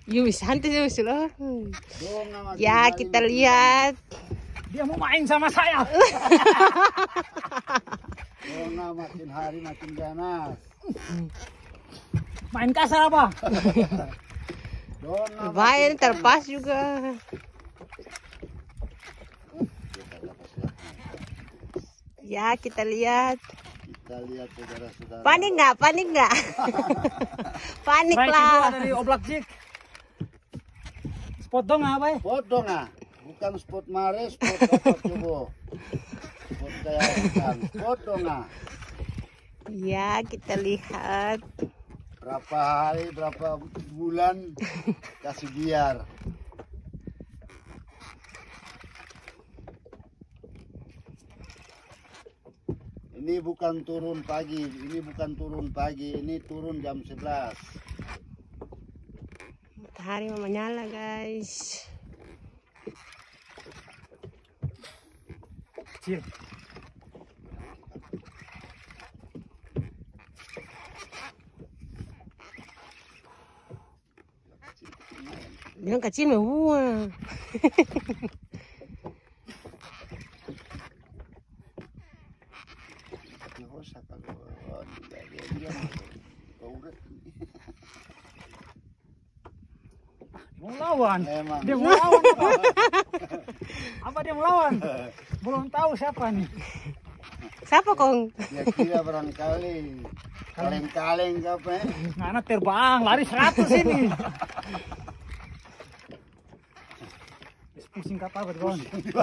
Yuk santai loh. Ya kita lihat. Dia mau main sama saya. Dona makin hari makin ganas. Main kasar apa? Dona Bahaya terpas juga. Ya kita lihat. kita lihat saudara-saudara. Panik nggak? Panik nggak? Panik Baik, lah. kedua dari Oblak Jik. Spot dong apa ya? Spot dong ah. Bukan spot mare, spot apa coba. Spot kayak bukan. Spot dong ah. Ya kita lihat. Berapa hari, berapa bulan kasih biar. Ini bukan turun pagi, ini turun jam 11. Matahari mau menyala guys. Kecil. Bilang kecil mah wah. Mau lawan. Emang. Dia mau lawan. Apa dia mau lawan? Belum tahu siapa nih. Siapa kong? Dia kira barangkali kaleng-kaleng apa ya? Ngana terbang, lari 100 ini. Pusing kata kawan.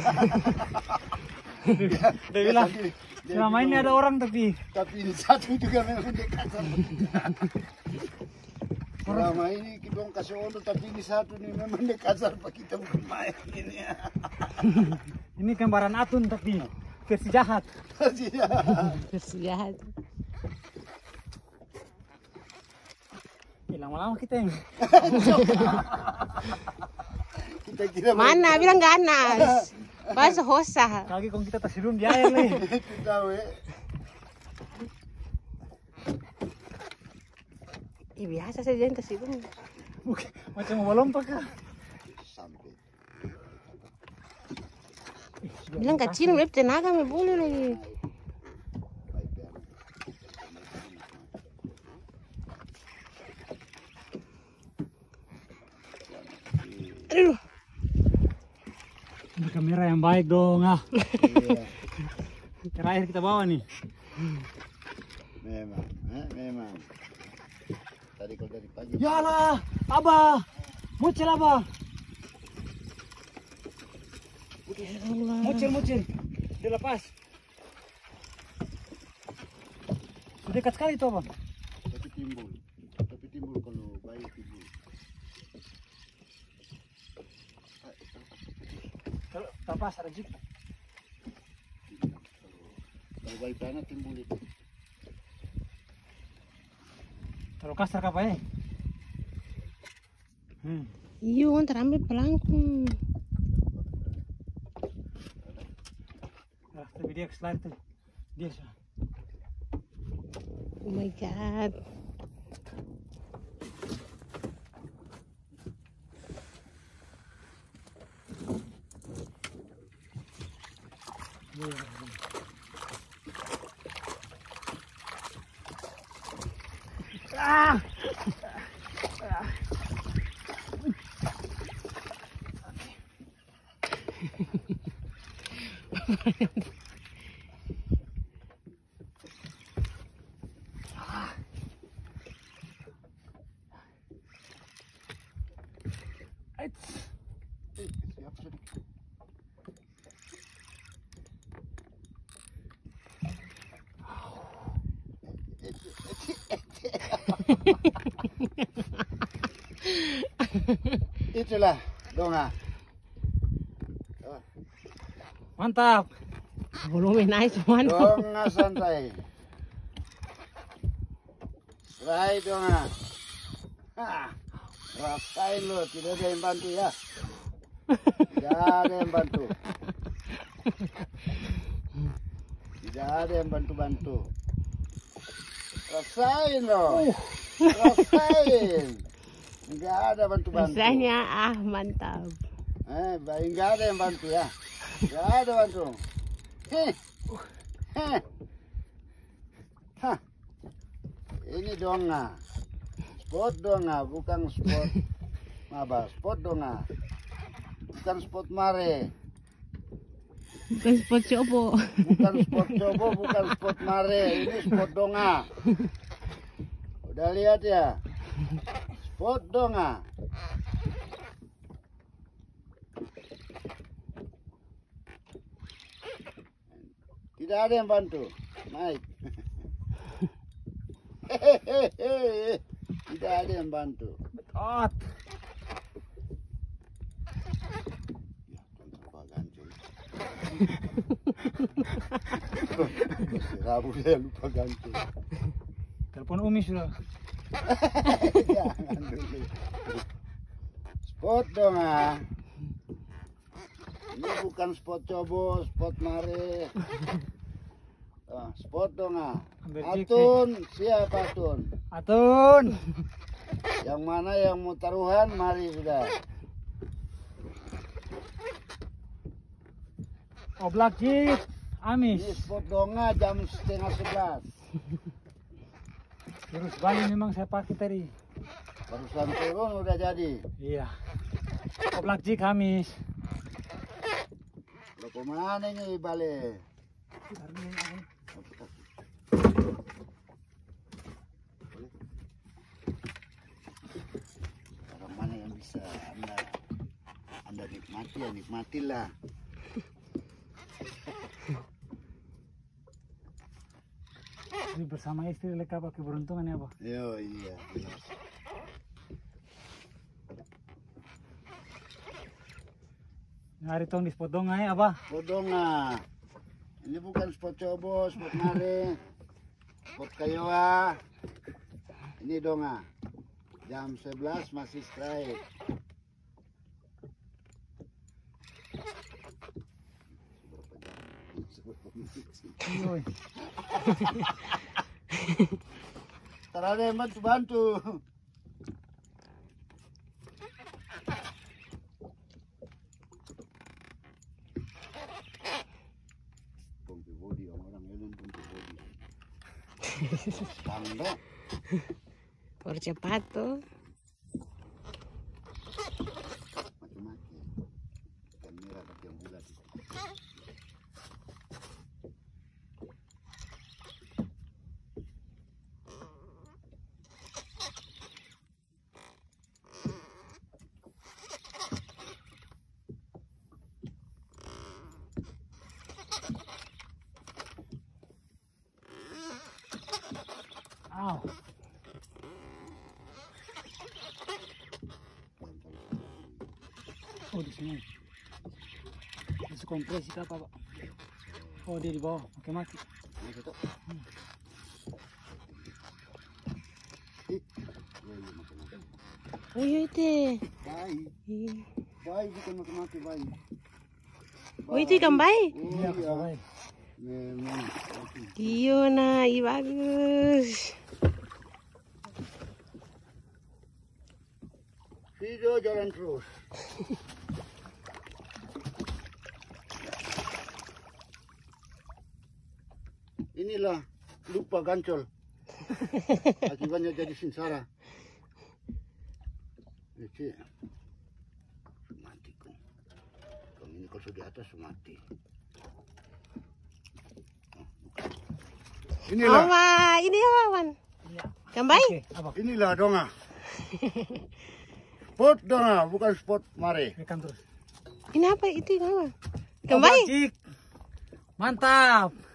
Dia bilang, selama ini ada orang tapi ini satu juga memang dekat sama kita. Selama ini kita kasih order tapi ini satu nih memang dekat sama kita bukan main ini. ini gambaran Atun tapi versi jahat. Versi jahat. Lama-lama kita yang kita kira mana bilang ganas. Bahasa hosa. kaki kong kita tersirum di air nih. kita Biasa saja yang tersibuk. Macam mau lompat kah? sampai Bilang kecil, lebih tenaga me boleh lagi. Aduh. Ini kamera yang baik dong ah. iya. Terakhir kita bawa nih. memang tadi kalau dari pagi Yalah, Abah. Mucil Abah. Mucil. Dia lepas. Sudah dekat sekali itu Abah. tapi timbul kalau bayi timbul. Kalau lepas ada jik. Kalau bayi panas timbul itu. Kalau kasar apa ya? Iya, kan terambil pelangkung. Tapi dia keselar tuh. Dia sih. Oh my god. Ah! Itulah donga. Mantap. Belum naik semua. Donga santai. Santai donga. Rasain lo, tidak ada yang bantu ya. Tidak ada yang bantu. Tidak ada yang bantu-bantu. Rasain lo. Rasain. Enggak ada bantu-bantu. Rasanya mantap. Enggak ada yang bantu ya. Enggak ada bantu. Hah. Ini donga. Spot donga, bukan spot maba. Spot donga. Bukan spot mare. Bukan spot cobo. Bukan spot cobo, bukan spot mare. Ini spot donga. Udah lihat ya? Spot donga. Tidak ada yang bantu. Naik. Tidak ada yang bantu. Betot. Rabu saya lupa ganti. Telepon Umi sudah. Jangan dulu. Spot dong Ini bukan spot cobo, spot mare. Spot dong Atun, siapa Atun? Atun. Yang mana yang mau taruhan, mari sudah. Oblak Jik, Amis. Ini spot donga jam 10:30. Terus Bali memang saya pakai tadi. Barusan turun udah jadi. Iya. Oblak Jik, Amis. Lo kemana ini balik? Orang mana yang bisa anda nikmati ya nikmatilah. Ini bersama istri leka pakai keberuntungan ya, Pak. Yo iya. Hari tong di spot donga ya, Abah. Spot donga. Ini bukan spot cobo, spot mare, spot kayoa. Ini donga. Jam 11 masih strike. Yoi. Tak ada yang bantu-bantu. Pompi body orang elon pompi body. Tanda. Percepat tuh. Macam-macam. Ikan merah pakai yang bulat. Aw. Oh di sini. Masuk kompresi apa, Pak? Oh dia di bawah, oke mati. Oh iya itu. Bayi. Bayi bukan mati-mati bayi. Oh itu ikan bayi. Iya, baik. Memang. Iya nah, iya bagus. Video jalan terus. Inilah lupa gancol. Akibatnya jadi sengsara. Ini mati kan. Kalau ini kalau di atas mati. Inilah. Wah, ini ya Wawan. Iya. Ikan bayi. Oke, Abah. Inilah donga. Spot donga, bukan spot mare. Rekam terus. Ini apa itu ikan apa? Ikan Oblak bayi. Jik. Mantap.